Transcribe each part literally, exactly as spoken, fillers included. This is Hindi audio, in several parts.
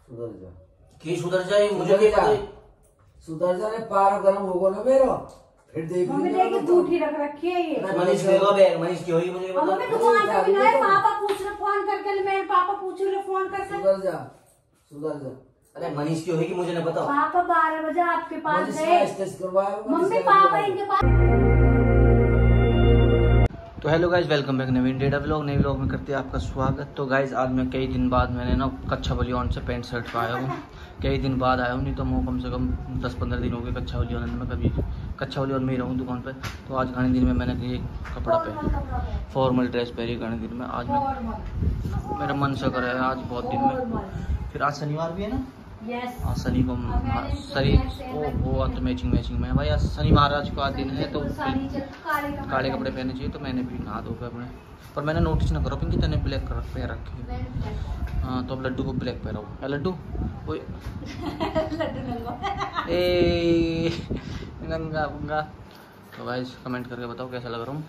सुधर जा। की सुधर जाए मुझे नहीं पता। सुधर जाने पार गरम होगा ना मेरा, फिर देख मम्मी देखिए झूठी रख रखी है ये। मनीष देगा बैग, मनीष की होगी मुझे बता। मम्मी दुकान पे बिना है, पापा पूछ रहे फोन करके, मेरे पापा पूछ रहे फोन करके। सुधर जा, सुधर जा। अरे मनीष की होगी मुझे नहीं पता। पापा बारह बजे आपके पास गए, मम्मी पापा इनके पास। तो hello guys, welcome back Naveen data vlog. नए व्लॉग में करते हैं आपका स्वागत। तो गाइज आज मैं कई दिन बाद मैंने ना कच्छा बलियान से पैंट शर्ट का आया हूँ। कई दिन बाद आया हूँ, नहीं तो मैं कम से कम दस पंद्रह दिन हो गए कच्छा बलियान में कभी कच्छा बलियान में ही रहूँ दुकान पे। तो आज घने दिन में मैंने ये कपड़ा पहन, फॉर्मल ड्रेस पहनी घने दिन में। आज मैं मेरा मन से करे आज बहुत दिन में। फिर आज शनिवार भी है ना, yes. आज शनि को शनि ओ वो तो मैचिंग मैचिंग में भाई। आज शनि महाराज का दिन है तो काले कपड़े पहने चाहिए। तो मैंने भी नहा धो के अपने, पर मैंने नोटिस ना करो पिंकी तने ब्लैक कर पैर रखी है। हाँ तो अब लड्डू को ब्लैक पहना हो। है लड्डू ओए ए गंगा गंगा। तो गाइस कमेंट करके बताओ कैसा लग रहा हूँ।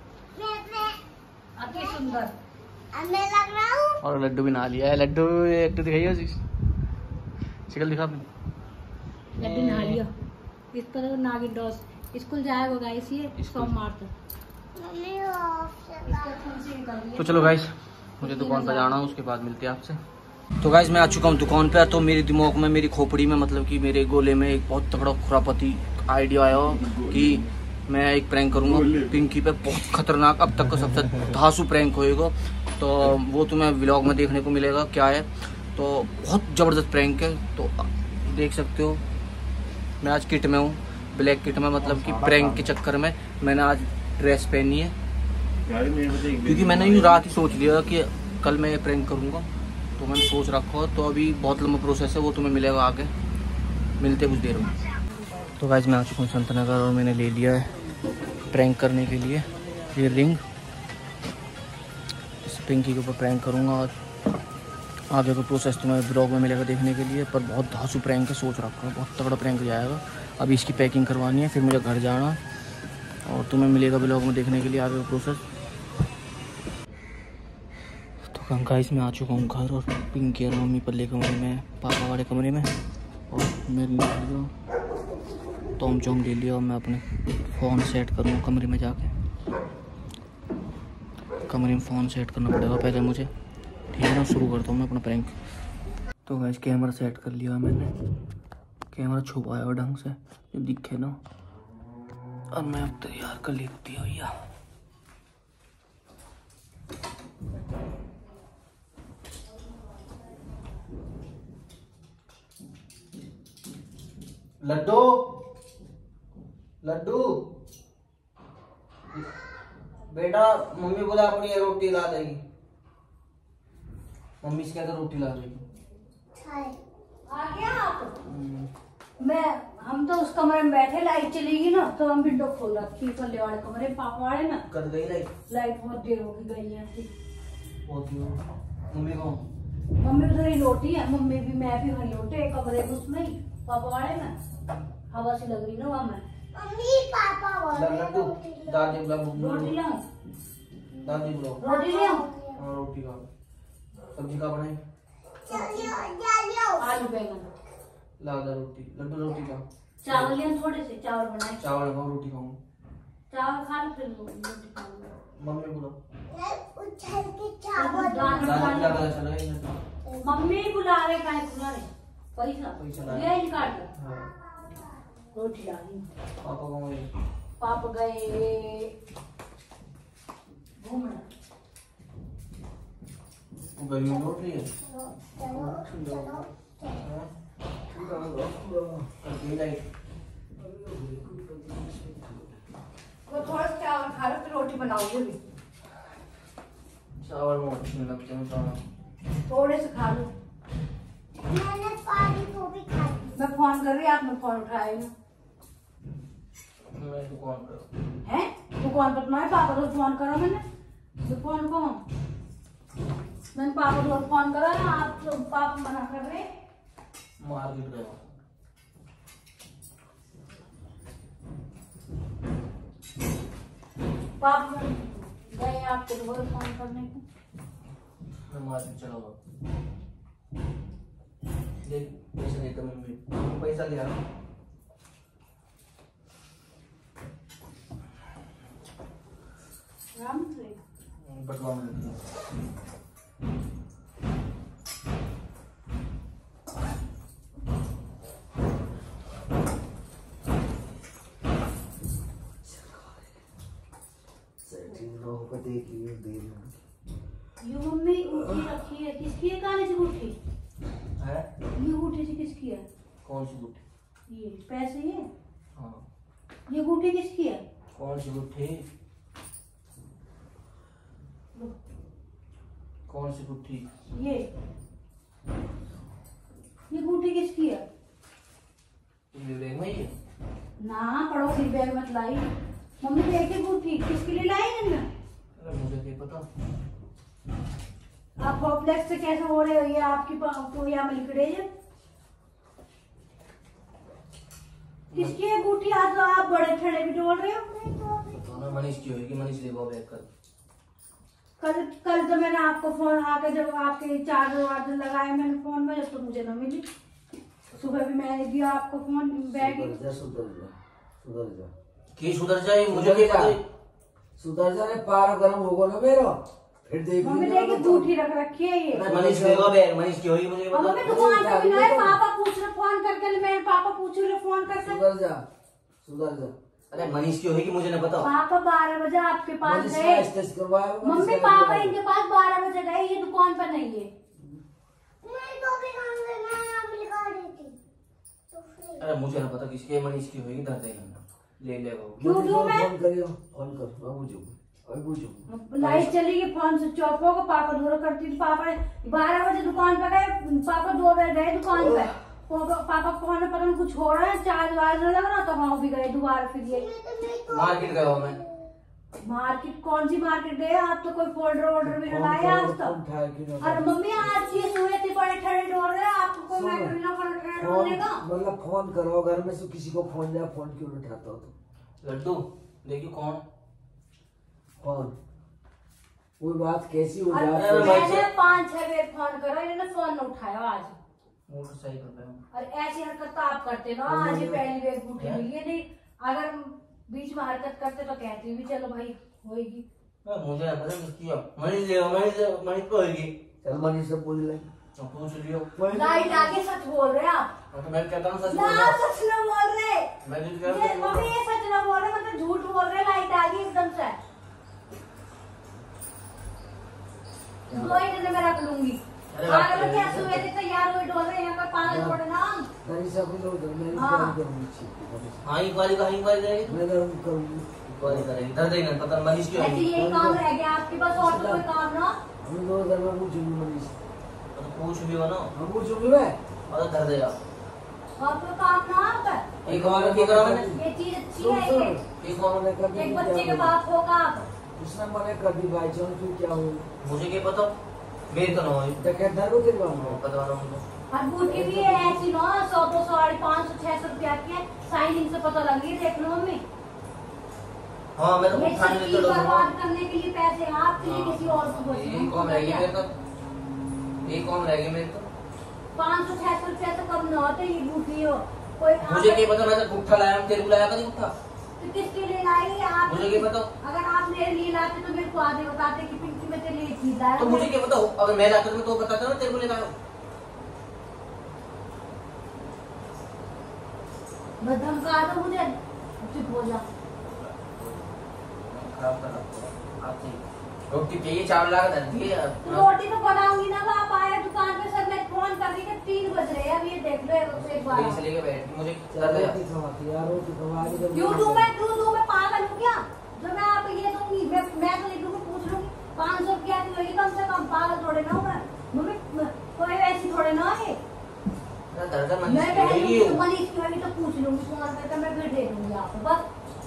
अति सुंदर मैं लग रहा हूँ। और लड्डू भी नहा लिया है। लड्डू एक तो दिखाइए जी, शिकल दिखा अपनी। लड्डू नहा लिया। इस पर नागिन डॉस स्कूल जाएगा गाइस, ये सोमवार तक। तो चलो गाइस, मुझे दुकान पर जाना है, उसके बाद मिलते हैं आपसे। तो गाइस मैं आ चुका हूँ दुकान पे। तो मेरे दिमाग में, मेरी खोपड़ी में, मतलब कि मेरे गोले में एक बहुत तगड़ा खुरापती आइडिया आया कि मैं एक प्रैंक करूंगा पिंकी पे, बहुत खतरनाक, अब तक का सबसे धांसू प्रैंक होएगा। तो वो तुम्हें व्लॉग में देखने को मिलेगा क्या है। तो बहुत ज़बरदस्त प्रैंक है। तो देख सकते हो मैं आज किट में हूँ, ब्लैक किट में, मतलब कि प्रैंक के चक्कर में मैंने आज ड्रेस पहनी है। क्योंकि मैंने यूँ रात ही सोच लिया कि कल मैं ये प्रैंक करूँगा, तो मैंने सोच रखा। तो अभी बहुत लंबा प्रोसेस है, वो तुम्हें मिलेगा आगे, मिलते कुछ देर में। तो गाइस मैं आ चुका हूँ संत नगर और मैंने ले लिया है प्रैंक करने के लिए ये रिंग। इस पिंकी के ऊपर प्रैंक करूँगा और आगे का प्रोसेस तुम्हें ब्लॉग में मिलेगा देखने के लिए। पर बहुत धांसू प्रैंक है, सोच रखा है बहुत तगड़ा प्रैंक जाएगा। अभी इसकी पैकिंग करवानी है, फिर मुझे घर जाना और तुम्हें मिलेगा ब्लॉग में देखने के लिए आगे का प्रोसेस। तो गाइस मैं आ चुका हूँ घर और पिंकी और मम्मी पल्ले कमरे में, पापा वाले कमरे में। और मेरे लिए टॉम चौम ले लिया और मैं अपने फ़ोन सेट करूँगा कमरे में जाके। कमरे में फ़ोन सेट करना पड़ेगा पहले मुझे, ठीक है ना। शुरू करता हूँ मैं अपना प्रैंक। तो गाइस कैमरा सेट कर लिया मैंने, कैमरा छुपाया और ढंग से जो दिखे ना। और मैं अब तैयार कर लेती हूँ भैया। लड्डू लड्डू बेटा, मम्मी बोला अपनी रोटी ला देगी। मम्मी से कहकर रोटी ला देगी। आ गया आप? मैं हम तो उस कमरे में बैठे, लाइट चलेगी ना तो हम विंडो खोल रखी पल्ले वाले कमरे, पापा वाले ना। कद गई लाइट? लाइट बहुत देर हो गई है। बहुत ही मम्मी को मम्मी उधर ही लोटी है, मम्मी भी मैं भी वहीं लोटे कमरे में उसमें ही, पापा वाले में। हवा सी लग रही ना वहाँ में। मम्मी पापा वाले लड्डू दादी बुला, रोटी लाऊं? दादी बुलाओ। रोटी ले आऊं? हाँ रोटी का। सब्जी का बनाई? आलू बैंगन। ला दे रोटी। लड्डू रोटी का। चावल लिया थोड़े से, चावल बनाए। चावल खाओ, रोटी खाऊं। चावल खा लो फिर रोटी खा लो। मम्मी बुलाओ। उछल के चावल दादी मम्मी बुला रहे, काहे बुला रहे? पैसा पैसा ले निकाल दो। हाँ। रोटी डाली। पापा कहाँ गए? पापा गए घूमने। गर्मी में उठ रही है। वो थोड़ा सा चावल खा लो फिर रोटी बनाओगे भी। चावल में अच्छे लगते हैं चावल। थोड़े से खा लो। मैंने पानी को भी खा लिया। मैं फोन कर रही, आपने फोन उठाया ना। मैं दुकान पर है दुकान पर तुम्हारे पापा तो फोन करा मैंने। तो फोन को मैंने पापा को फोन करा ना, आप तो पापा मना कर रहे। मार्केट गया। पापा गए आपको दोबारा फोन करने को। मैं मार्केट चला गया। इसलिए पैसे देते मम्मी, मम्मी पैसा दिया ना। राम से बटवा में ये मम्मी ऊँटी रखी है, किसकी है काले से गुट्ठी? है? ये गुट्ठी से किसकी है? कौन सी गुट्ठी? ये पैसे ये? हाँ। ये गुट्ठी किसकी है? कौन सी गुट्ठी? कौन सी गुट्ठी? ये ये गुट्ठी किसकी है? ये बैग में ही है। ना पड़ोसी बैग मत लाई। मम्मी देखी गुट्ठी किसके लिए लाई है ना? अरे मुझे क्या पता। आप होपलेस से कैसे हो रहे हो? ये आपकी आपको यहाँ मिलकड़े है किसकी है गुट्ठी? आज तो आप बड़े ठंडे भी डोल रहे हो। तो ना मनीष की होगी, मनीष देखो बैग कर। कल कल तो मैंने आपको फोन आके जब आपके चार्जर वार्जर लगाए मैंने फोन में, जब तो मुझे न मिली। सुबह भी मैंने दिया आपको फोन बैग। सुधर जा सुधर जा सुधर जा की सुधर जाए मुझे क्या पता। सुधर जा रे, पार गर्म होगा ना मेरा, फिर देख मम्मी देखिए गुट्ठी रख रखी है ये। मनीष देखो बैग, मनीष की होगी मुझे अब पता। मम्मी दुकान पे भी ना है, पापा पूछ रहे फोन करके, मेरे पापा पूछ रहे फोन करके। सुधर जा सुधर जा। अरे मनीष की होगी मुझे न पता। पापा बारह बजे आपके पास मनीष गए। का स्टेज करवाया होगा, मम्मी मनीष का पापा करवाया। इनके पास बारह बजे गए, ये दुकान पर नहीं है। मैं तो भी काम करना नाम लिखा देती तो फिर अरे मुझे न पता किसकी है, मनीष की होगी धर देगा ले लेगा। क्यों मनीष दूं को मैं? फोन करियो, फोन कर, मैं बुझूंगा अभी बुझूंगा। लाइट चली गई, फोन स्विच ऑफ होगा। पापा दूर करती थी, पापा बारह बजे दुकान पर गए, पापा दो बजे गए दुकान पे। पापा पापा को पता नहीं कुछ हो रहा है, चार्ज वार्ज लग रहा, तो वहां भी गए दोबारा। फिर ये मार्केट गया हूँ मैं। मार्केट कौन सी मार्केट गए आप? तो कोई फोल्डर वोल्डर भी फोन लगाए आज करो, तक। फोन उठाया कि ना। अरे मम्मी आज ये सोए थे बड़े ठंडे डोल रहे, आपको कोई मैटर ना पड़ रहा डोलने का। मतलब फोन करो, घर में से किसी को फोन जा, फोन क्यों नहीं उठाता हो तुम? लड्डू देखियो कौन कौन? वो बात कैसी हो अरे जाती है? मैंने पाँच छह बार फोन करा, इन्होंने फोन न उठाया आज। मोटरसाइकिल पे हूँ। और ऐसी हरकत तो आप करते ना, आज ही पहली बार गुट्ठी मिली है। नहीं अगर बीच में हरकत करते तो कहती भी चलो भाई होएगी। मुझे न पता किसकी है। मनीष ले मनीष मनीष को होगी। चल मनीष से पूछ ले। तो पूछ लियो। लाइट आगे सच बोल रहे आप। तो मैं कहता हूँ सच ना बोल रहा हूँ। सच न बोल रहे। मैं झूठ कह ये रहा हूँ। मम्मी ये सच न बोल रहे, मतलब झूठ बोल रहे। लाइट आ गई एकदम से। दो ही दिन में रख लूंगी। अरे बारह बजे ऐसे हुए थे तैयार हुए डोल रहे, यहाँ पर पागल थोड़े ना हम। मनीष से पूछ लो, मैं हाँ। फोन करूंगी। हाँ इंक्वायरी का इंक्वायरी करेगी। मैं करूँ करूंगी। इंक्वायरी करेगी धर देगा पता मनीष की ऐसे होगी। यही काम रह गया आपके पास, और तो कोई काम ना। हम दो हजार में पूछूंगी मनीष। तो पूछ लियो ना हम पूछूंगी मैं। और धर देगा। और कोई काम ना आपका। एक और क्या करा मैंने? ये चीज अच्छी सुन है सुन, ये। एक और मैंने कर दी, एक क्या बच्चे के बोला? बाप होगा आप। उसने मने कर दी भाई जान, तू क्या हो? मुझे क्या पता मेरे तो ना हो डकैत को तेरे बाप पता ना मुझे। और बूटी भी है ऐसी ना, सौ दो सौ साढ़े पाँच सौ छह सौ रुपया की है। साइनिंग से पता लगी, देख लो मम्मी। हाँ मैं तो ये खाने सब देता चीज हूँ। बर्बाद करने के लिए पैसे हैं आपके लिए, किसी और को बोलिए। एक कौन रह गई मेरे तो एक कौन रह गई मेरे तो पाँच सौ छह सौ रुपया तो कम ना होते ये बूटी हो। कोई मुझे आप- क्या पता। मैं तो गुट्ठा लाया हूँ, तेरे को लाया कभी गुट्ठा? तो किसके लिए लाई आप? मुझे क्या पता। अगर आप मेरे लिए लाते तो मेरे को आधे बताते कि पिंकी में तेरे लिए चीज लाया। तो मुझे क्या पता। अगर मैं लाता तो मैं तो बताता ना तेरे को लेकर आया हूँ। बस धमका दो मुझे, चुप हो जा। खराब कर रहा हूँ। आप नहीं रोटी चाहिए चावल ला कर धर दिए। तो रोटी तो बनाऊंगी ना। अब आप आए दुकान पे, सर मैं फोन कर रही थी, तीन बज रहे हैं। अब ये देख लो एक एक बार। से लेके बैठ गई, मुझे चल डर लगा। रोटी खवाती यार, रोटी खवाती जब क्यों दूं मैं? क्यों दूं मैं? पागल हूँ क्या? जो मैं आप ये दूंगी, मैं मैं तो लिख दूंगी, पूछ लूंगी। पाँच सौ रुपया की होगी कम से कम। पागल थोड़े ना हूँ मैं। मम्मी कोई वैसी थोड़े ना है। डर कर मैं मनीष बहन की हूँ, होगी। मनीष की होगी तो पूछ लूंगी फोन करके, मैं फिर दे दूंगी आपको बस।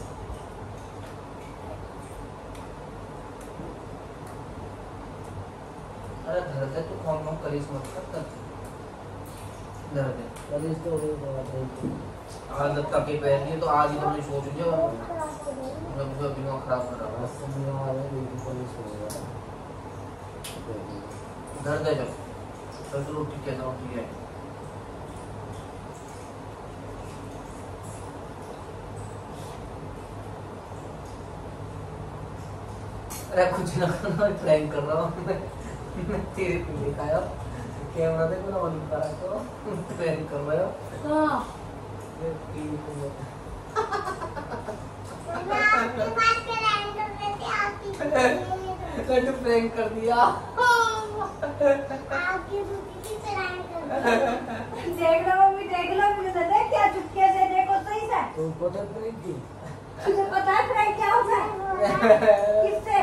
अरे धर दे तू कौन कौन करीस मत कर धर दे। कलेश तो हो गया। आदत का के पैर नहीं तो आज ही तो मैं सोच लिया खराब हो गई। मैं मुझे दिमाग खराब कर रहा बस समझ आ रहा है कि कलेश हो गया। हूँ। धर दे जब चल तो रोटी कहता हूँ ठीक है। अरे कुछ ना करना, प्रैंक कर रहा हूँ मैं मैं तेरे को दिखाया कैमरा देखो ना ऑन करा तो प्रैंक कर रहा हूँ। हाँ मैं आपके पास प्रैंक कर रही थी, आपकी तो प्रैंक कर दिया। आपकी दूसरी की प्रैंक कर रही थी। देख लो मम्मी, देख लो मुझे तो देख क्या चुपके से देखो सही से। तुमको तो प्रेम की तुझे पता है प्रैंक क्या होता है? किससे?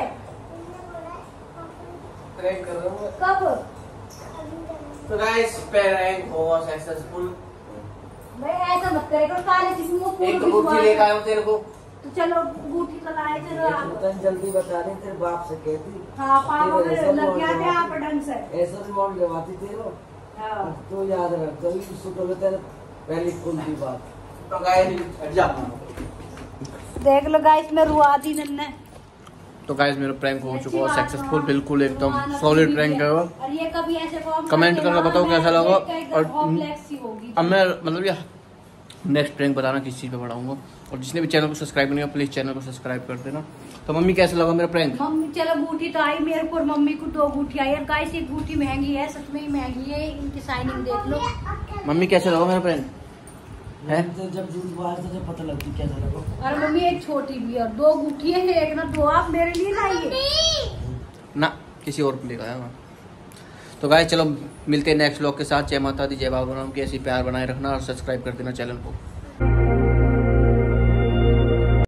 प्रैंक कर रहा हूँ। कब? तो गाइस प्रैंक हुआ सक्सेसफुल। भाई ऐसा मत करे करो, काले किसी मुंह पूरा एक तो गुट्ठी लेकर आया हूँ तेरे को। तो चलो बूटी तो लाए, चलो आप। तन जल्दी बता रही तेरे बाप से कहती। हाँ पापा तेरे में ऐसा लग गया मौज था आप ढंग से। ऐसा भी मौन गवाती तेरो। हाँ। तू याद रख कभी सुतो में तेरे पहली कुल की बात। तो गाइस हट जा। देख लो गाइस मैं रुआ दी नन्ने। तो गाइस मेरा प्रैंक हो चुका है अच्छी बात सक्सेसफुल, है। बिल्कुल एकदम रुआना सॉलिड तो प्रैंक ठीक है वो। और ये कभी ऐसे फॉर्म कमेंट करके बताओ कैसा लगा। और कॉम्प्लेक्स ही होगी। अब मैं मतलब ये नेक्स्ट प्रैंक बताना किस चीज़ पे बढ़ाऊंगा। और जिसने भी चैनल को सब्सक्राइब नहीं किया प्लीज़ चैनल को सब्सक्राइब कर देना। तो मम्मी कैसा लगा मेरा प्रैंक? मम्मी चलो बूटी तो आई मेरे को और मम्मी को दो बूटी आई। और गाइस ये बूटी महंगी है, सच में ही महंगी है, इनकी शाइनिंग देख लो। मम्मी कैसा लगा मेरा प्रैंक है? तो जब झूठ बात तो जब पता लगती कैसा लगा। और मम्मी एक छोटी भी है और दो बूटी है, एक ना दो आप मेरे लिए लाइए। ना किसी और को लेकर आया मैं। तो गाइस चलो मिलते हैं नेक्स्ट व्लॉग के साथ। जय माता दी, जय बाबा राम की ऐसी प्यार बनाए रखना और सब्सक्राइब कर देना चैनल को।